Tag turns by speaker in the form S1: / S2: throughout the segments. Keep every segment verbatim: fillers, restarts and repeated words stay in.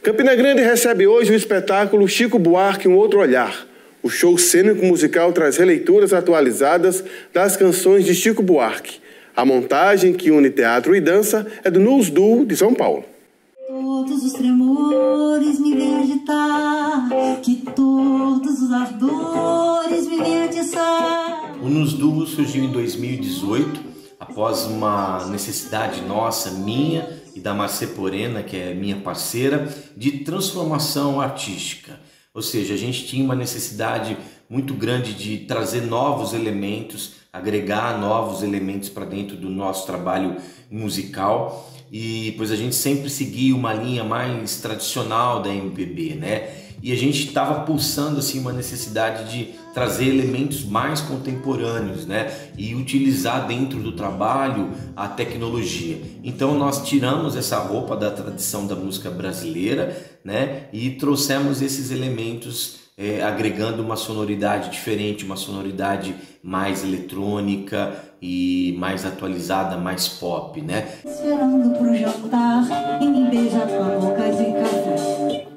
S1: Campina Grande recebe hoje o espetáculo Chico Buarque, Um Outro Olhar. O show cênico musical traz releituras atualizadas das canções de Chico Buarque. A montagem, que une teatro e dança, é do Nus Duo de São Paulo.
S2: Todos os tremores me vêm agitar, que todos os ardores me vêm atiçar.
S3: O Nus Duo surgiu em dois mil e dezoito, após uma necessidade nossa, minha e da Marcê Porena, que é minha parceira, de transformação artística. Ou seja, a gente tinha uma necessidade muito grande de trazer novos elementos, agregar novos elementos para dentro do nosso trabalho musical, e pois a gente sempre seguia uma linha mais tradicional da M P B, né? E a gente estava pulsando assim uma necessidade de trazer elementos mais contemporâneos, né? E utilizar dentro do trabalho a tecnologia. Então nós tiramos essa roupa da tradição da música brasileira, né? E trouxemos esses elementos é, agregando uma sonoridade diferente, uma sonoridade mais eletrônica e mais atualizada, mais pop, né?
S2: Esperando pro jantar e me beija com a boca de café.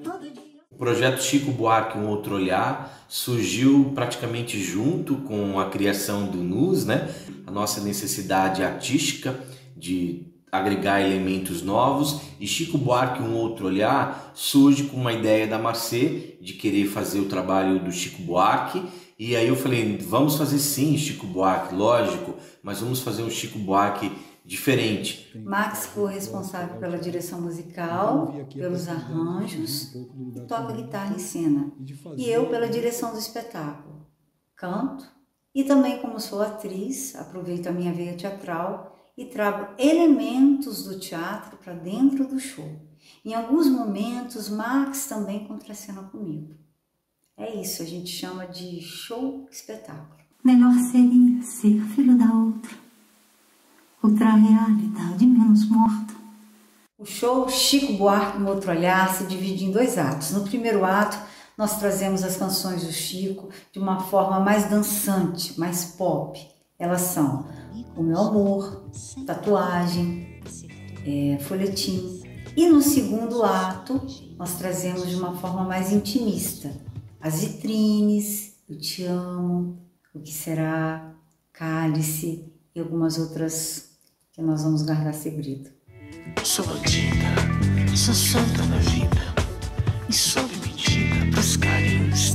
S3: O projeto Chico Buarque, Um Outro Olhar, surgiu praticamente junto com a criação do Nus, né? A nossa necessidade artística de agregar elementos novos, e Chico Buarque, Um Outro Olhar, surge com uma ideia da Marcê de querer fazer o trabalho do Chico Buarque. E aí eu falei, vamos fazer sim Chico Buarque, lógico, mas vamos fazer um Chico Buarque diferente.
S2: Max foi responsável pela direção musical, pelos arranjos, e toca guitarra em cena. E eu pela direção do espetáculo. Canto, e também como sou atriz, aproveito a minha veia teatral e trago elementos do teatro para dentro do show. Em alguns momentos, Max também contracena comigo. É isso, a gente chama de show-espetáculo.
S4: Melhor seria ser filho da outra. Outra realidade menos morta.
S2: O show Chico Buarque, Um Outro Olhar se divide em dois atos. No primeiro ato, nós trazemos as canções do Chico de uma forma mais dançante, mais pop. Elas são O Meu Amor, Tatuagem, é, Folhetim. E no segundo ato, nós trazemos de uma forma mais intimista. As Vitrines, Eu Te Amo, O Que Será, Cálice e algumas outras que nós vamos guardar segredo.
S5: Sou bandida, sou santa na vida e sou mentira pros carinhos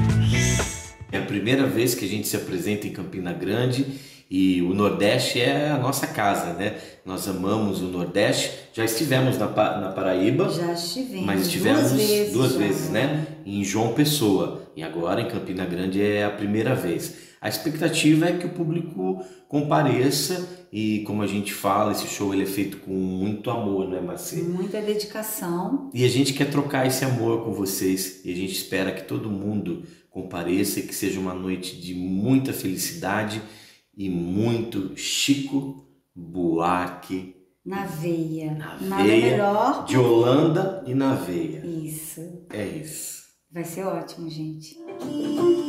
S5: teus.
S3: É a primeira vez que a gente se apresenta em Campina Grande e o Nordeste é a nossa casa, né? Nós amamos o Nordeste, já estivemos na, na Paraíba,
S2: já estivemos,
S3: mas estivemos
S2: duas vezes,
S3: duas
S2: já,
S3: vezes né? Em João Pessoa, e agora em Campina Grande é a primeira vez. A expectativa é que o público compareça e, como a gente fala, esse show ele é feito com muito amor, né, Marcê?
S2: Muita dedicação.
S3: E a gente quer trocar esse amor com vocês e a gente espera que todo mundo compareça e que seja uma noite de muita felicidade e muito Chico Buarque.
S2: Na veia.
S3: Na
S2: Nada
S3: veia,
S2: melhor.
S3: De Holanda e na veia.
S2: Isso.
S3: É isso.
S2: Vai ser ótimo, gente.